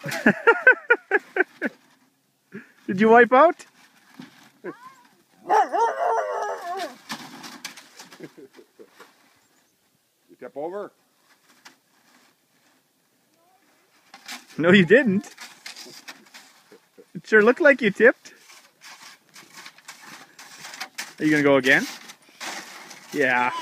Did you wipe out? You tip over? No, you didn't. It sure looked like you tipped. Are you gonna go again? Yeah.